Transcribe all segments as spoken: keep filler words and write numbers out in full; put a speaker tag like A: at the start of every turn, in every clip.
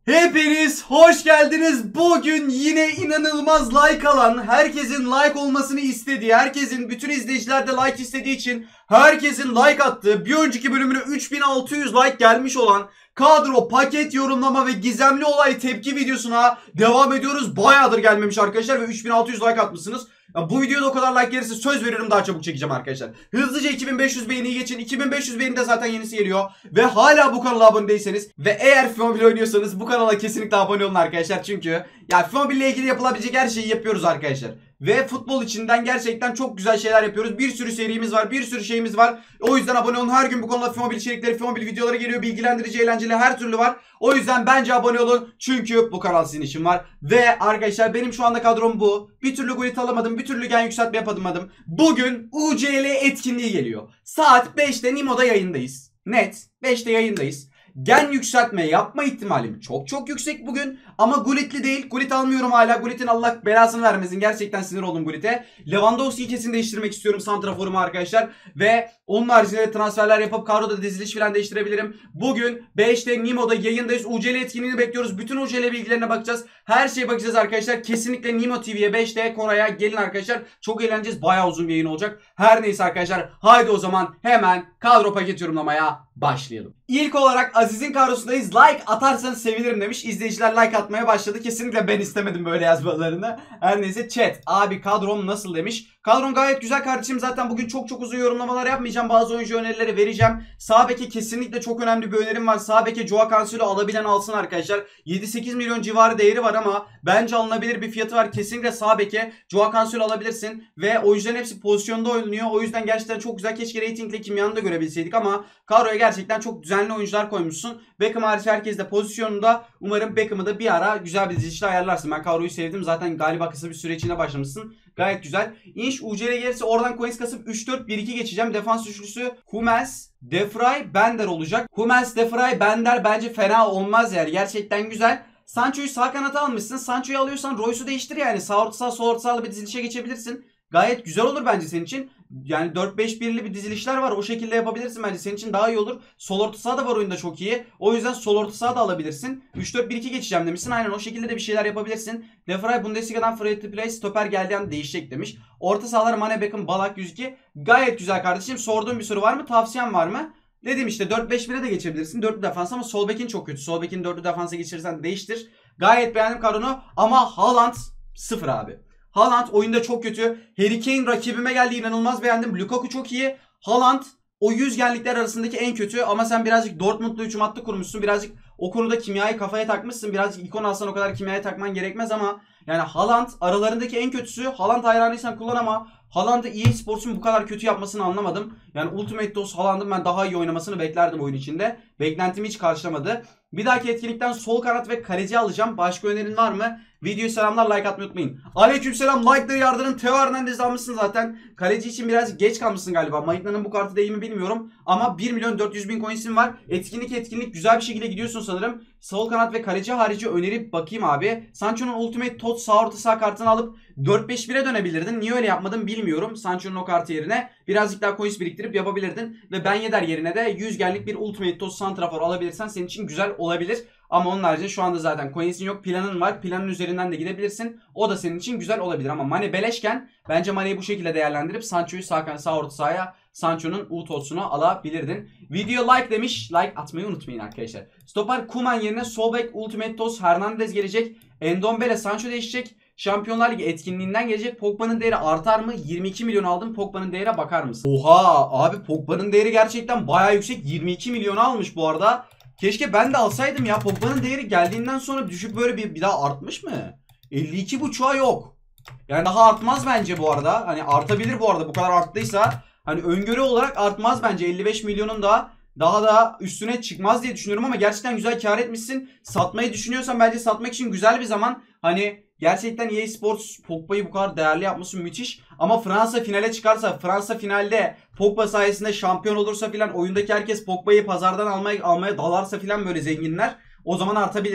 A: Hepiniz hoş geldiniz. Bugün yine inanılmaz like alan, herkesin like olmasını istediği, herkesin bütün izleyiciler de like istediği için herkesin like attığı, bir önceki bölümüne üç bin altı yüz like gelmiş olan kadro, paket yorumlama ve gizemli olay tepki videosuna devam ediyoruz. Bayağıdır gelmemiş arkadaşlar ve üç bin altı yüz like atmışsınız. Ya bu videoda o kadar like gelirse söz veriyorum daha çabuk çekeceğim arkadaşlar. Hızlıca iki bin beş yüz beğeniyi geçin. iki bin beş yüz beğenide zaten yenisi geliyor. Ve hala bu kanala abone değilseniz ve eğer FIFA Mobile oynuyorsanız bu kanala kesinlikle abone olun arkadaşlar. Çünkü ya FIFA Mobile ile ilgili yapılabilecek her şeyi yapıyoruz arkadaşlar. Ve futbol içinden gerçekten çok güzel şeyler yapıyoruz. Bir sürü serimiz var, bir sürü şeyimiz var. O yüzden abone olun. Her gün bu konuda FIFA Mobile içerikleri, FIFA Mobile videoları geliyor. Bilgilendirici, eğlenceli her türlü var. O yüzden bence abone olun. Çünkü bu kanal sizin için var. Ve arkadaşlar benim şu anda kadrom bu. Bir türlü grid alamadım. Bir türlü gen yükseltme yapamadım. Bugün U C L etkinliği geliyor. Saat beşte Nimo'da yayındayız. Net. beşte yayındayız. Gen yükseltme yapma ihtimalim çok çok yüksek bugün. Ama Gullit'li değil. Gullit almıyorum hala. Gullit'in Allah belasını vermesin. Gerçekten sinir oldum Gullit'e. Lewandowski'yi kesin değiştirmek istiyorum santraforumu arkadaşlar. Ve onun haricinde transferler yapıp kadroda diziliş falan değiştirebilirim. Bugün beşte Nimo'da yayındayız. U C L etkinliğini bekliyoruz. Bütün U C L bilgilerine bakacağız. Her şeye bakacağız arkadaşlar. Kesinlikle Nimo T V'ye beşte Koray'a gelin arkadaşlar. Çok eğleneceğiz. Bayağı uzun bir yayın olacak. Her neyse arkadaşlar. Haydi o zaman hemen kadro paket yorumlamaya başlayalım. İlk olarak Aziz'in kadrosundayız. Like atarsanız sevinirim demiş. İzleyiciler like atmaya başladı. Kesinlikle ben istemedim böyle yazmalarını. Her neyse chat. Abi kadrom nasıl demiş. Kadron gayet güzel kardeşim. Zaten bugün çok çok uzun yorumlamalar yapmayacağım. Bazı oyuncu önerileri vereceğim. Sağ beke kesinlikle çok önemli bir önerim var. Sağ beke Joao Cancelo alabilen alsın arkadaşlar. yedi sekiz milyon civarı değeri var ama bence alınabilir bir fiyatı var. Kesinlikle sağ beke Joao Cancelo alabilirsin. Ve oyuncuların hepsi pozisyonda oynuyor. O yüzden gerçekten çok güzel. Keşke ratingle kimyanı da görebilseydik ama kadroya gerçekten çok düzenli oyuncular koymuşsun. Beckham hariç herkes de pozisyonunda. Umarım Beckham'ı da bir ara güzel bir dizilişte ayarlarsın. Ben kadroyu sevdim. Zaten galiba kısa bir süre içinde başlamışsın. Gayet güzel. İnş U C L gelirse oradan coins kasıp üç dört bir iki geçeceğim. Defans üçlüsü Hummels, De Vrij, Bender olacak. Hummels, De Vrij, Bender bence fena olmaz yani. Gerçekten güzel. Sancho'yu sağ kanata almışsın. Sancho'yu alıyorsan Royce'u değiştir yani. Sağ orta sağ sol orta sağlı bir dizilişe geçebilirsin. Gayet güzel olur bence senin için. Yani dört beş birli bir dizilişler var. O şekilde yapabilirsin bence. Senin için daha iyi olur. Sol orta saha da var oyunda çok iyi. O yüzden sol orta saha da alabilirsin. üç dört bir iki geçeceğim demişsin. Aynen o şekilde de bir şeyler yapabilirsin. De Vrij Bundesliga'dan free to play stoper geldiği an değişecek demiş. Orta sahalar Mane, Beckham, Balak yüz iki. Gayet güzel kardeşim. Sorduğum bir soru var mı? Tavsiyen var mı? Dedim işte dört beş bire de geçebilirsin. Dörtlü defans ama sol bekin çok kötü. Sol bekin dörtlü defansa geçirirsen değiştir. Gayet beğendim kadronu ama Haaland sıfır abi. Haaland oyunda çok kötü. Harry Kane rakibime geldi, inanılmaz beğendim. Lukaku çok iyi. Haaland o yüz genlikler arasındaki en kötü ama sen birazcık Dortmund'lu hücum hattı kurmuşsun. Birazcık o konuda kimyayı kafaya takmışsın. Birazcık ikon alsan o kadar kimyaya takman gerekmez ama yani Haaland aralarındaki en kötüsü. Haaland hayranıysan kullan ama Haaland'ı E A Sports'un bu kadar kötü yapmasını anlamadım. Yani Ultimate Dose Haaland'ın ben daha iyi oynamasını beklerdim oyun içinde. Beklentimi hiç karşılamadı. Bir dahaki etkinlikten sol kanat ve kaleci alacağım. Başka önerin var mı? Videoya selamlar, like atmayı unutmayın. Aleykümselam, like'ları yardırın. Teo Hernandez almışsın zaten. Kaleci için biraz geç kalmışsın galiba. Maikna'nın bu kartı değil mi bilmiyorum. Ama bir milyon dört yüz bin coins'in var. Etkinlik etkinlik güzel bir şekilde gidiyorsun sanırım. Sol kanat ve kaleci harici önerip bakayım abi. Sancho'nun Ultimate Tot sağ orta sağ kartını alıp dört beş bire dönebilirdin. Niye öyle yapmadın bilmiyorum. Sancho'nun o kartı yerine birazcık daha coins biriktirip yapabilirdin. Ve Ben Yedder yerine de yüz genlik bir Ultimate Tot santrafor alabilirsen senin için güzel olabilir. Ama onun haricinde şu anda zaten coins'in yok, planın var. Planın üzerinden de gidebilirsin. O da senin için güzel olabilir ama Mane beleşken bence Mane'yi bu şekilde değerlendirip Sancho'yu sağ, sağ orta sahaya Sancho'nun U T O'sunu alabilirdin. Video like demiş. Like atmayı unutmayın arkadaşlar. Stoper Koeman yerine sol bek Ultimate Toz Hernandez gelecek. Endombele Sancho değişecek. Şampiyonlar Ligi etkinliğinden gelecek. Pogba'nın değeri artar mı? yirmi iki milyon aldım. Pogba'nın değerine bakar mısın? Oha abi, Pogba'nın değeri gerçekten bayağı yüksek. yirmi iki milyon almış bu arada. Keşke ben de alsaydım ya. Pogba'nın değeri geldiğinden sonra düşüp böyle bir, bir daha artmış mı? elli iki buçuğa yok. Yani daha artmaz bence bu arada. Hani artabilir bu arada, bu kadar arttıysa. Hani öngörü olarak artmaz bence. elli beş milyonun da daha da üstüne çıkmaz diye düşünüyorum ama gerçekten güzel kar etmişsin. Satmayı düşünüyorsan bence satmak için güzel bir zaman. Hani gerçekten E A Sports Pogba'yı bu kadar değerli yapması müthiş. Ama Fransa finale çıkarsa, Fransa finalde Pogba sayesinde şampiyon olursa filan, oyundaki herkes Pogba'yı pazardan almaya, almaya dalarsa filan böyle zenginler, o zaman artabilir.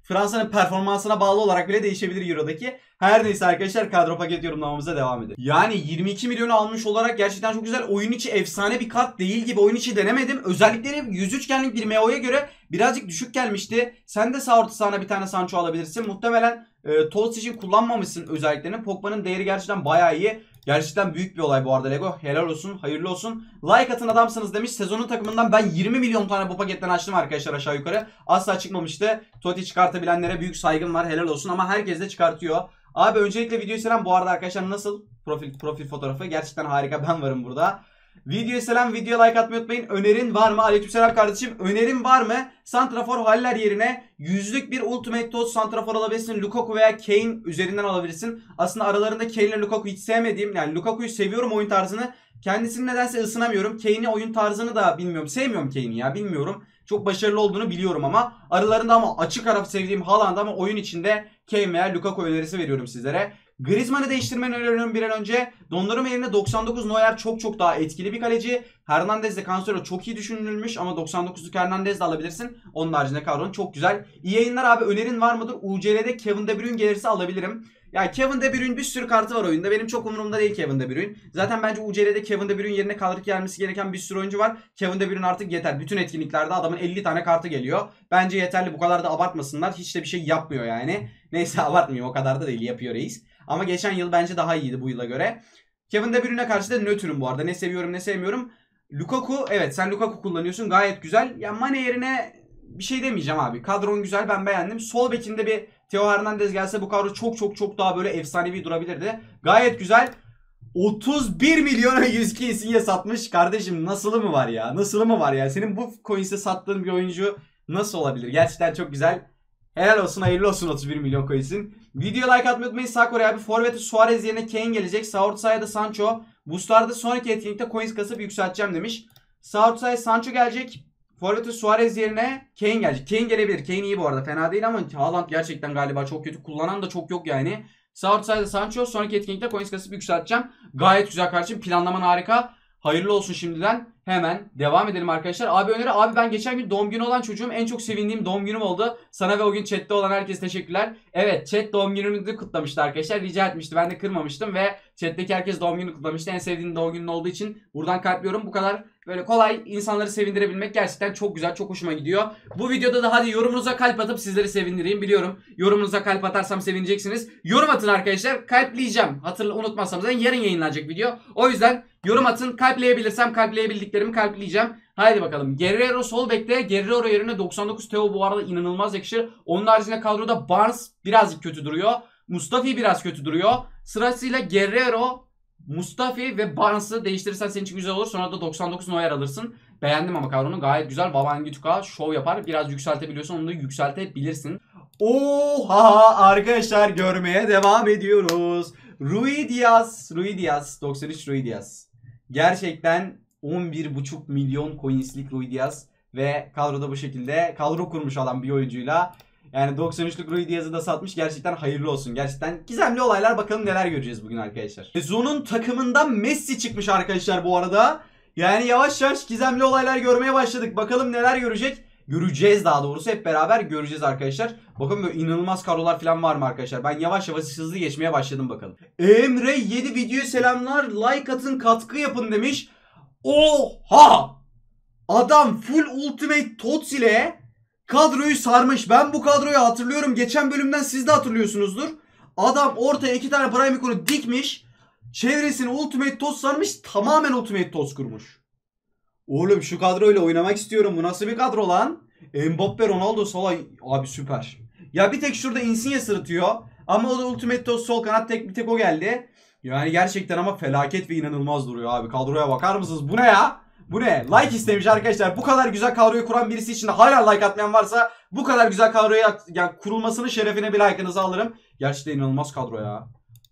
A: Fransa'nın performansına bağlı olarak bile değişebilir Euro'daki. Her neyse arkadaşlar, kadro paket yorumlamamıza devam edelim. Yani yirmi iki milyonu almış olarak gerçekten çok güzel. Oyun içi efsane bir kart değil gibi. Oyun içi denemedim. Özellikleri yüz üçgenlik bir M O'ya göre birazcık düşük gelmişti. Sen de sağ orta sahana bir tane Sancho alabilirsin. Muhtemelen e, Toz için kullanmamışsın özelliklerini. Pogba'nın değeri gerçekten bayağı iyi. Gerçekten büyük bir olay bu arada Lego. Helal olsun, hayırlı olsun. Like atın adamsınız demiş. Sezonun takımından ben yirmi milyon tane bu paketten açtım arkadaşlar aşağı yukarı. Asla çıkmamıştı. Totti çıkartabilenlere büyük saygım var. Helal olsun ama herkes de çıkartıyor. Abi öncelikle videoyu selam. Bu arada arkadaşlar nasıl? Profil profil fotoğrafı. Gerçekten harika, ben varım burada. Videoya selam, videoya like atmayı unutmayın. Önerin var mı? Aleykümselam kardeşim. Önerin var mı? Santrafor Haller yerine yüzlük bir Ultimate Toz Santrafor alabilirsin. Lukaku veya Kane üzerinden alabilirsin. Aslında aralarında Kane ile Lukaku hiç sevmediğim. Yani Lukaku'yu seviyorum oyun tarzını. Kendisini nedense ısınamıyorum. Kane'i oyun tarzını da bilmiyorum. Sevmiyorum Kane'i ya, bilmiyorum. Çok başarılı olduğunu biliyorum ama aralarında ama açık ara sevdiğim Haaland ama oyun içinde Kane veya Lukaku önerisi veriyorum sizlere. Griezmann'ı değiştirmeni öneriyorum bir an önce. Donnarumma yerine doksan dokuz Neuer çok çok daha etkili bir kaleci. Hernandez de Cancelo çok iyi düşünülmüş ama doksan dokuzluk Hernandez de alabilirsin. Onun haricinde kadron çok güzel. İyi yayınlar abi, önerin var mıdır? U C L'de Kevin De Bruyne gelirse alabilirim. Ya Kevin De Bruyne bir sürü kartı var oyunda. Benim çok umurumda değil Kevin De Bruyne. Zaten bence U C L'de Kevin De Bruyne yerine kadro gelmesi gereken bir sürü oyuncu var. Kevin De Bruyne artık yeter. Bütün etkinliklerde adamın elli tane kartı geliyor. Bence yeterli, bu kadar da abartmasınlar. Hiç de bir şey yapmıyor yani. Neyse abartmıyor, o kadar da değil, yapıyor reis. Ama geçen yıl bence daha iyiydi bu yıla göre. Kevin De Bruyne'e karşı da nötrüm bu arada. Ne seviyorum ne sevmiyorum. Lukaku, evet sen Lukaku kullanıyorsun, gayet güzel. Ya Mane yerine bir şey demeyeceğim abi. Kadron güzel, ben beğendim. Sol bekinde bir Theo Hernandez gelse bu kadro çok çok çok daha böyle efsanevi durabilirdi. Gayet güzel. otuz bir milyona yüz iki Insigne satmış. Kardeşim nasılı mı var ya? Nasılı mı var ya? Senin bu coins'e sattığın bir oyuncu nasıl olabilir? Gerçekten çok güzel. Helal olsun, hayırlı olsun otuz bir milyon coins'in. Video like atmayı unutmayın. Sağ Kore abi. Forvet'e Suarez yerine Kane gelecek. Sağ orta sahaya da Sancho. Boostlarda sonraki etkinlikte coins kasıp yükselteceğim demiş. Sağ orta sahaya Sancho gelecek. Forvet'e Suarez yerine Kane gelecek. Kane gelebilir. Kane iyi bu arada. Fena değil ama Haaland gerçekten galiba çok kötü. Kullanan da çok yok yani. Sağ orta sahada Sancho. Sonraki etkinlikte coins kasıp yükselteceğim. Gayet güzel kardeşim. Planlaman harika. Hayırlı olsun şimdiden. Hemen devam edelim arkadaşlar. Abi öneri, abi ben geçen gün doğum günü olan çocuğum, en çok sevindiğim doğum günüm oldu. Sana ve o gün chatte olan herkese teşekkürler. Evet, chat doğum gününü kutlamıştı arkadaşlar. Rica etmişti. Ben de kırmamıştım ve chatteki herkes doğum günü kutlamıştı. En sevdiğim doğum günün olduğu için buradan kalpliyorum. Bu kadar böyle kolay insanları sevindirebilmek gerçekten çok güzel, çok hoşuma gidiyor. Bu videoda da hadi yorumunuza kalp atıp sizleri sevindireyim. Biliyorum yorumunuza kalp atarsam sevineceksiniz. Yorum atın arkadaşlar. Kalpleyeceğim. Hatırla, unutmazsam zaten yarın yayınlanacak video. O yüzden yorum atın. Kalpleyebilirsem kalpleyebildiklerimi kalpleyeceğim. Haydi bakalım. Guerrero sol bekle. Guerrero yerine doksan dokuz Theo bu arada inanılmaz yakışır. Onun haricinde kadroda Barnes birazcık kötü duruyor. Mustafi biraz kötü duruyor. Sırasıyla Guerrero, Mustafi ve Barnes'ı değiştirirsen senin için güzel olur. Sonra da doksan dokuz Neuer alırsın. Beğendim ama kadronun gayet güzel. Wabangituka şov yapar. Biraz yükseltebiliyorsan onu da yükseltebilirsin. Oha arkadaşlar, görmeye devam ediyoruz. Rui Diaz. Rui Diaz. doksan üç Rui Diaz. Gerçekten on bir buçuk milyon coinslik Rui Diaz. Ve kadroda bu şekilde kadro kurmuş adam bir oyuncuyla. Yani doksan üçlük Rui Diaz'ı da satmış. Gerçekten hayırlı olsun. Gerçekten gizemli olaylar. Bakalım neler göreceğiz bugün arkadaşlar. Sezonun takımından Messi çıkmış arkadaşlar bu arada. Yani yavaş yavaş gizemli olaylar görmeye başladık. Bakalım neler görecek. Göreceğiz daha doğrusu. Hep beraber göreceğiz arkadaşlar. Bakın böyle inanılmaz kadrolar falan var mı arkadaşlar? Ben yavaş yavaş hızlı geçmeye başladım bakalım. Emre yedi videoya selamlar. Like atın, katkı yapın demiş. Oha! Adam full Ultimate Tots ile kadroyu sarmış. Ben bu kadroyu hatırlıyorum. Geçen bölümden siz de hatırlıyorsunuzdur. Adam ortaya iki tane Prime ikonu dikmiş. Çevresini Ultimate Tots sarmış. Tamamen Ultimate Tots kurmuş. Oğlum şu kadroyla oynamak istiyorum. Bu nasıl bir kadro lan? Mbappe, Ronaldo, Salah. Abi süper. Ya bir tek şurada Insigne sırıtıyor. Ama o da Ultimate Tots sol kanat, tek bir tek o geldi. Yani gerçekten ama felaket ve inanılmaz duruyor abi. Kadroya bakar mısınız? Bu ne ya? Bu ne? Like istemiş arkadaşlar. Bu kadar güzel kadroyu kuran birisi için de hala like atmayan varsa bu kadar güzel kadroya yani kurulmasının şerefine bir like'ınızı alırım. Gerçekten inanılmaz kadro ya.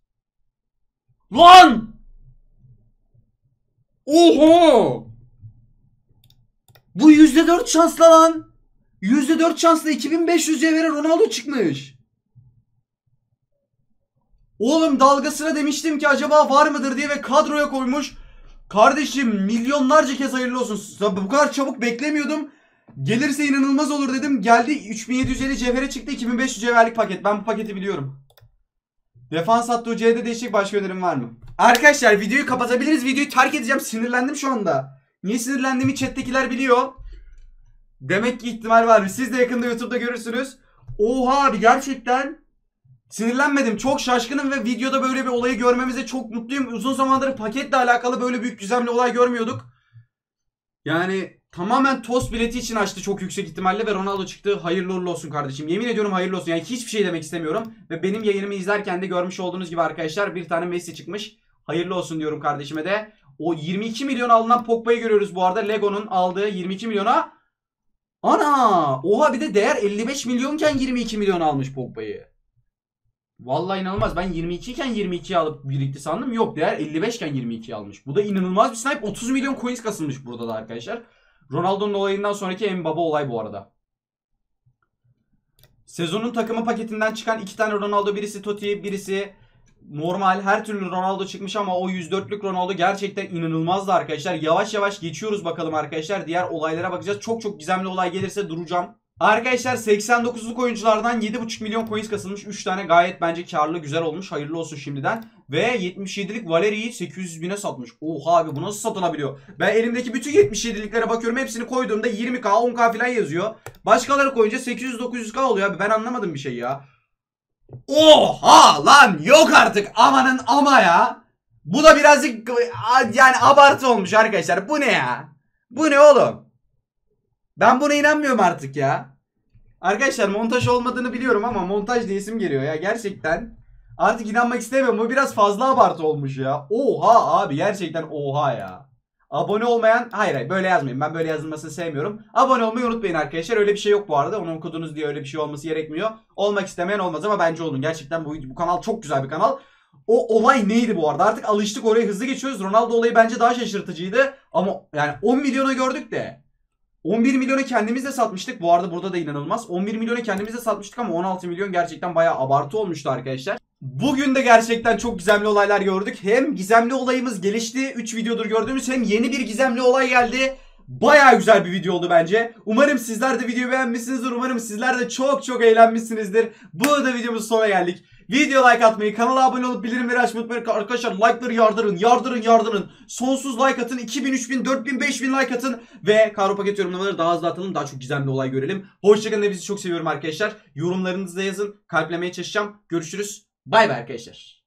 A: Lan! Oho! Bu yüzde dört şansla lan. yüzde dört şansla iki bin beş yüz cevhere Ronaldo çıkmış. Oğlum dalgasına demiştim ki acaba var mıdır diye ve kadroya koymuş. Kardeşim milyonlarca kez hayırlı olsun. Bu kadar çabuk beklemiyordum. Gelirse inanılmaz olur dedim. Geldi üç bin yedi yüz elli cevhere çıktı. iki bin beş yüz cevherlik paket. Ben bu paketi biliyorum. Defans hattı U C'de değişik başka önerim var mı? Arkadaşlar videoyu kapatabiliriz. Videoyu terk edeceğim. Sinirlendim şu anda. Niye sinirlendiğimi chat'tekiler biliyor. Demek ki ihtimal var. Siz de yakında YouTube'da görürsünüz. Oha abi gerçekten sinirlenmedim. Çok şaşkınım ve videoda böyle bir olayı görmemize çok mutluyum. Uzun zamandır paketle alakalı böyle büyük gizemli olay görmüyorduk. Yani tamamen tost bileti için açtı çok yüksek ihtimalle ve Ronaldo çıktı. Hayırlı uğurlu olsun kardeşim. Yemin ediyorum hayırlı olsun. Yani hiçbir şey demek istemiyorum. Ve benim yayınımı izlerken de görmüş olduğunuz gibi arkadaşlar bir tane Messi çıkmış. Hayırlı olsun diyorum kardeşime de. O yirmi iki milyon alınan Pogba'yı görüyoruz bu arada. Lego'nun aldığı yirmi iki milyona. Ana! Oha bir de değer elli beş milyonken yirmi iki milyon almış Pogba'yı. Vallahi inanılmaz. Ben yirmi iki iken yirmi ikiye alıp birikti sandım. Yok, değer elli beş iken yirmi ikiye almış. Bu da inanılmaz bir snipe. otuz milyon coins kasılmış burada da arkadaşlar. Ronaldo'nun olayından sonraki en baba olay bu arada. Sezonun takımı paketinden çıkan iki tane Ronaldo, birisi Totti, birisi normal, her türlü Ronaldo çıkmış ama o yüz dörtlük Ronaldo gerçekten inanılmazdı arkadaşlar. Yavaş yavaş geçiyoruz bakalım arkadaşlar. Diğer olaylara bakacağız. Çok çok gizemli olay gelirse duracağım. Arkadaşlar seksen dokuzluk oyunculardan yedi buçuk milyon coins kasılmış. üç tane gayet bence karlı, güzel olmuş. Hayırlı olsun şimdiden. Ve yetmiş yedilik Valeri'yi sekiz yüz bine satmış. Oha abi, bu nasıl satılabiliyor? Ben elimdeki bütün yetmiş yediliklere bakıyorum. Hepsini koyduğumda yirmi K on K falan yazıyor. Başkaları koyunca sekiz yüz dokuz yüz K oluyor abi. Ben anlamadım bir şey ya. Oha lan, yok artık, amanın ama ya. Bu da birazcık yani abartı olmuş arkadaşlar. Bu ne ya? Bu ne oğlum? Ben buna inanmıyorum artık ya. Arkadaşlar montaj olmadığını biliyorum ama montaj diyesim geliyor ya gerçekten. Artık inanmak istemiyorum. Bu biraz fazla abartı olmuş ya. Oha abi, gerçekten oha ya. Abone olmayan, hayır hayır böyle yazmayın. Ben böyle yazılmasını sevmiyorum. Abone olmayı unutmayın arkadaşlar. Öyle bir şey yok bu arada. Onu okudunuz diye öyle bir şey olması gerekmiyor. Olmak istemeyen olmaz ama bence olun. Gerçekten bu, bu kanal çok güzel bir kanal. O olay neydi bu arada? Artık alıştık, oraya hızlı geçiyoruz. Ronaldo olayı bence daha şaşırtıcıydı. Ama yani on milyona gördük de. on bir milyona kendimiz de satmıştık. Bu arada burada da inanılmaz. on bir milyona kendimiz de satmıştık ama on altı milyon gerçekten bayağı abartı olmuştu arkadaşlar. Bugün de gerçekten çok gizemli olaylar gördük. Hem gizemli olayımız gelişti. üç videodur gördüğümüz, hem yeni bir gizemli olay geldi. Bayağı güzel bir video oldu bence. Umarım sizler de videoyu beğenmişsinizdir. Umarım sizler de çok çok eğlenmişsinizdir. Bu da videomuz sonuna geldik. Video like atmayı, kanala abone olup bildirimleri açmayı unutmayın. Arkadaşlar like'ları yardırın, yardırın, yardırın. Sonsuz like atın. iki bin, üç bin, dört bin, beş bin like atın. Ve Karo Paket yorumlamaları daha hızlı atalım. Daha çok gizemli olay görelim. Hoşçakalın, hepinizi çok seviyorum arkadaşlar. Yorumlarınızı da yazın. Kalplemeye çalışacağım. Görüşürüz. Bay bay arkadaşlar.